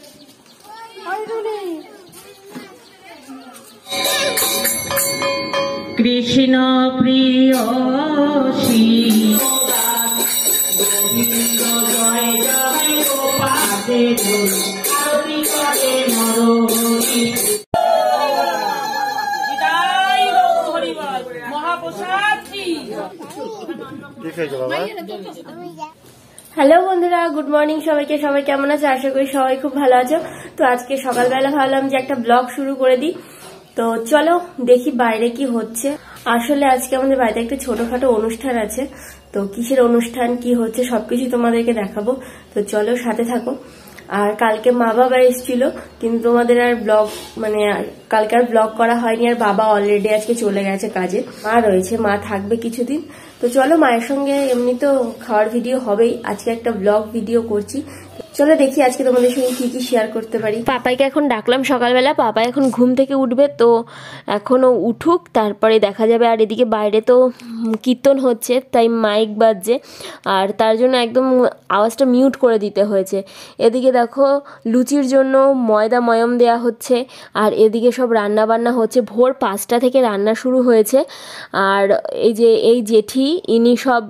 কৃষ্ণ প্রিয়সী গোবিন্দ জয় জয় গোপালে আরতি করে মরণী মহাপ্রসাদ কি। হ্যালো বন্ধুরা, গুড মর্নিং সবাইকে। সবাই কেমন আছে? আশা করি সবাই খুব ভালো আছো। তো আজকে সকালবেলা ভাবলাম যে একটা ব্লগ শুরু করে দিই। তো চলো দেখি বাইরে কি হচ্ছে। আসলে আজকে আমাদের বাড়িতে একটা ছোটখাটো অনুষ্ঠান আছে। তো কিসের অনুষ্ঠান, কি হচ্ছে সবকিছু তোমাদেরকে দেখাবো। তো চলো সাথে থাকো। আর কালকে মা বাবা এসেছিল, কিন্তু তোমাদের আর ব্লগ কালকে আর ব্লগ করা হয়নি। আর বাবা অলরেডি আজকে চলে গেছে কাজে। মা রয়েছে, মা থাকবে কিছুদিন। তো চলো মায়ের সঙ্গে এমনি তো খাওয়ার ভিডিও হবেই, আজকে একটা ব্লগ ভিডিও করছি। চলো দেখি আজকে তোমাদের সঙ্গে কি কি শেয়ার করতে পারি। পাপাইকে এখন ডাকলাম সকালবেলা, পাপা এখন ঘুম থেকে উঠবে। তো এখনো উঠুক, তারপরে দেখা যাবে। আর এদিকে বাইরে তো কীর্তন হচ্ছে, তাই মাইক বাজছে, আর তার জন্য একদম আওয়াজটা মিউট করে দিতে হয়েছে। এদিকে দেখো লুচির জন্য ময়দা ময়ম দেয়া হচ্ছে, আর এদিকে সব রান্না বান্না হচ্ছে। ভোর 5টা থেকে রান্না শুরু হয়েছে। আর এই জেঠি ইনি সব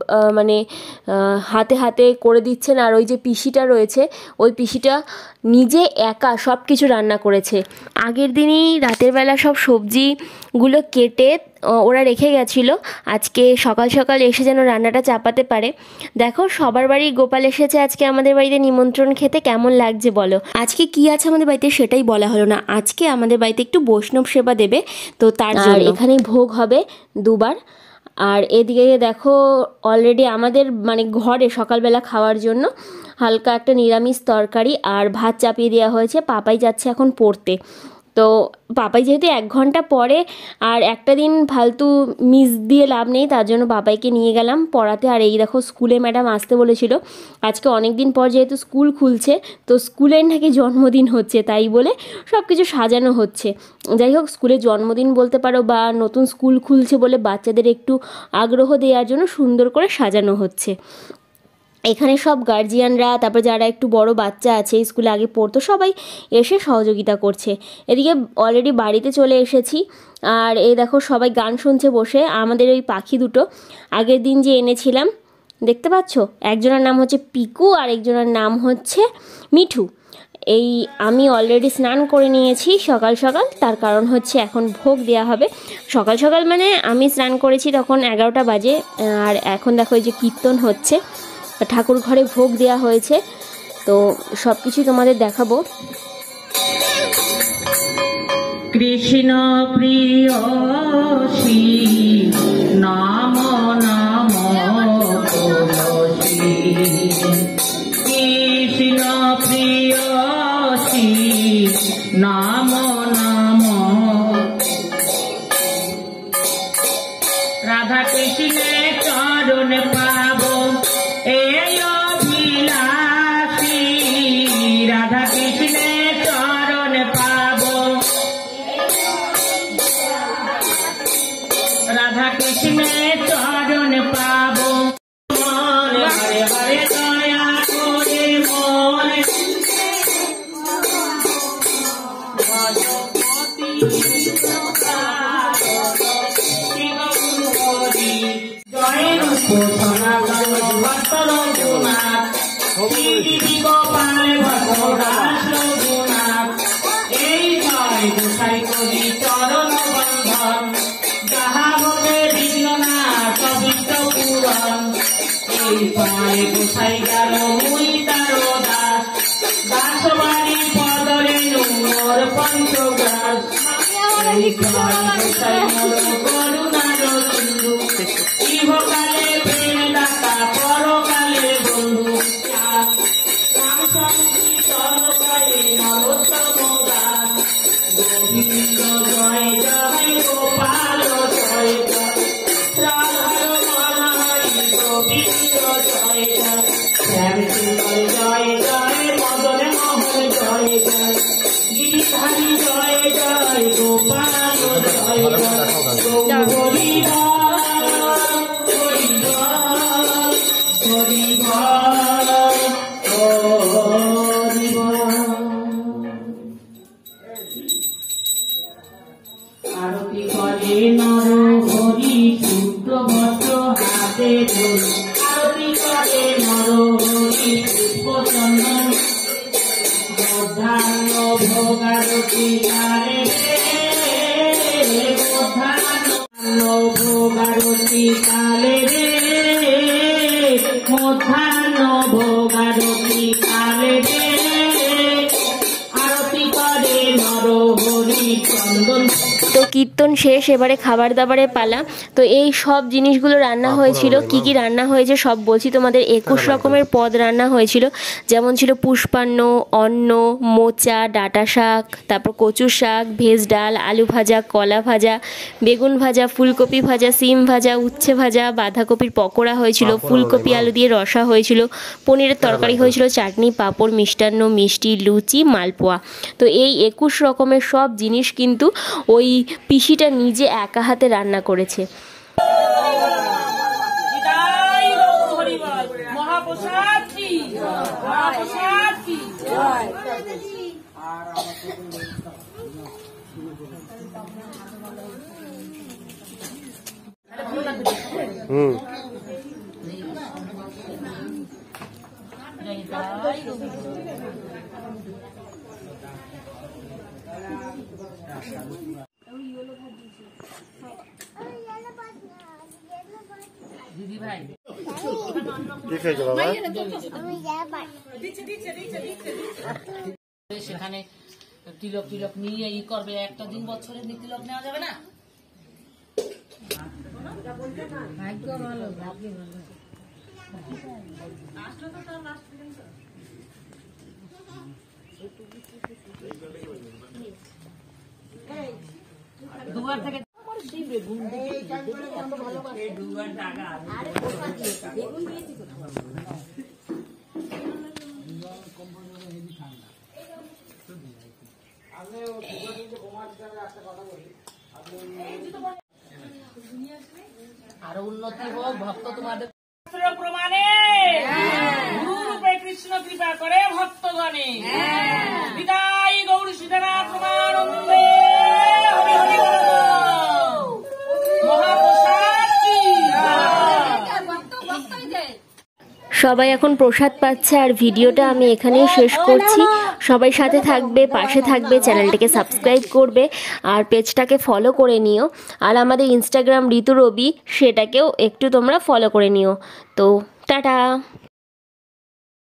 হাতে হাতে করে দিচ্ছেন। আর ওই যে পিসিটা রয়েছে, ওই পিসিটা নিজে একা সব কিছু রান্না করেছে। আগের দিনই রাতের বেলা সব সবজিগুলো কেটে ওরা রেখে গেছিলো, আজকে সকাল সকাল এসে যেন রান্নাটা চাপাতে পারে। দেখো সবার বাড়ি গোপাল এসেছে আজকে আমাদের বাড়িতে নিমন্ত্রণ খেতে। কেমন লাগছে বলো? আজকে কি আছে আমাদের বাড়িতে সেটাই বলা হলো না। আজকে আমাদের বাড়িতে একটু বৈষ্ণব সেবা দেবে, তো তার জন্য এখানেই ভোগ হবে দুবার। আর এদিকে দেখো অলরেডি আমাদের ঘরে সকালবেলা খাওয়ার জন্য হালকা একটা নিরামিষ তরকারি আর ভাত চাপিয়ে দেওয়া হয়েছে। পাপাই যাচ্ছে এখন পড়তে। তো পাপাই যেহেতু 1 ঘন্টা পরে, আর একটা দিন ফালতু মিস দিয়ে লাভ নেই, তার জন্য পাপাইকে নিয়ে গেলাম পড়াতে। আর এই দেখো স্কুলে ম্যাডাম আসতে বলেছিল আজকে, অনেক দিন পর যেহেতু স্কুল খুলছে, তো স্কুলের নাকি জন্মদিন হচ্ছে, তাই বলে সব কিছু সাজানো হচ্ছে। যাই হোক, স্কুলে জন্মদিন বলতে পারো, বা নতুন স্কুল খুলছে বলে বাচ্চাদের একটু আগ্রহ দেওয়ার জন্য সুন্দর করে সাজানো হচ্ছে। এখানে সব গার্জিয়ানরা, তারপর যারা একটু বড় বাচ্চা আছে, স্কুলে আগে পড়তো, সবাই এসে সহযোগিতা করছে। এদিকে অলরেডি বাড়িতে চলে এসেছি। আর এই দেখো সবাই গান শুনছে বসে। আমাদের ওই পাখি দুটো আগের দিন যে এনেছিলাম, দেখতে পাচ্ছ, একজনের নাম হচ্ছে পিকু আর একজনের নাম হচ্ছে মিঠু। আমি অলরেডি স্নান করে নিয়েছি সকাল সকাল, তার কারণ হচ্ছে এখন ভোগ দেওয়া হবে। সকাল সকাল আমি স্নান করেছি তখন 11টা বাজে। আর এখন দেখো এই যে কীর্তন হচ্ছে, ঠাকুর ঘরে ভোগ দেওয়া হয়েছে। তো সব কিছুই তোমাদের দেখাবো। কৃষ্ণ প্রিয়সী নাম নাম তুলসী, কৃষ্ণ প্রিয়সী নাম নাম রাধা কৃষ্ণের চরণ পাব এই অভিলাষী, রাধা কৃষ্ণের চরণ পাব, রাধা কৃষ্ণের চরণ পাব। মনে হরে হরে দয়া করে মনে জয় রূপ সনাতন ভক্ত রঘুনাথ, গোপাল ভগবান রঘুনাথ, এই জয় গোসাই কবি চরণ বন্ধন, যাহা বলে বিঘ্ননাথ বিষ্ণু পুরাণ, এই জয় গোসাই গেল মুই তার দাস, দাস বাড়ি পদরে নোর পঞ্চগ্রাস, এই জয় গোসাই মোর করুণার সিন্ধু, ইহকালে প্রেম দাতা পরকালে বন্ধু, রাম সংকীর্তন করে নরোত্তম দাস, গোবিন্দ জয় জয় গোপাল জয় জয়, রাধার মনোহরি গোবিন্দ জয় জয়, শ্যাম সুন্দর জয় জয়, মদন মোহন জয় জয়, গিরিধারী জয় জয়, গোপাল জয় জয়, হরি ভোগারতি কালে রে মধ্যাহ্ন ভোগারতি কালে রে মধ্যাহ্ন ভোগারতি কালে রে আরতি করে নরহরি চন্দন। তো কীর্তন শেষ, এবারে খাবার দাবারের পালা। তো এই সব জিনিসগুলো রান্না হয়েছিল। কি কি রান্না হয়েছে সব বলছি তোমাদের। 21 রকমের পদ রান্না হয়েছিল, যেমন ছিল পুষ্পান্ন, অন্ন, মোচা, ডাঁটা শাক, তারপর কচু শাক, ভেজ ডাল, আলু ভাজা, কলা ভাজা, বেগুন ভাজা, ফুলকপি ভাজা, সিম ভাজা, উচ্ছে ভাজা, বাঁধাকপির পকোড়া হয়েছিল, ফুলকপি আলু দিয়ে রসা হয়েছিল, পনিরের তরকারি হয়েছিল, চাটনি, পাঁপড়, মিষ্টান্ন, মিষ্টি, লুচি, মালপোয়া। তো এই 21 রকমের সব জিনিস কিন্তু ওই পিসিটা নিজে একা হাতে রান্না করেছে। দিদি ভাই সেখানে তিলক তিলক নিয়ে ই করবে, একটা দিন বছরে তিলক নেওয়া যাবে না। ভাগ্য ভালো, ভাগ্য ভালো। দুবার থেকে আরো উন্নতি হোক ভক্ত তোমাদের প্রমাণে গুরুরূপে কৃষ্ণ কৃপা করে ভক্তগণে। বিদায় গৌরী সীতারাম প্রমানন্দে হরি হরি মহাপ্রসাদ কি। সবাই এখন প্রসাদ পাচ্ছে আর ভিডিওটা আমি এখানেই শেষ করছি। সবাই সাথে থাকবে, পাশে থাকবে, চ্যানেলটাকে সাবস্ক্রাইব করবে আর পেজটাকে ফলো করে নিও। আর আমাদের ইনস্টাগ্রাম ঋতু রবি, সেটাকেও একটু তোমরা ফলো করে নিও। তো টাটা।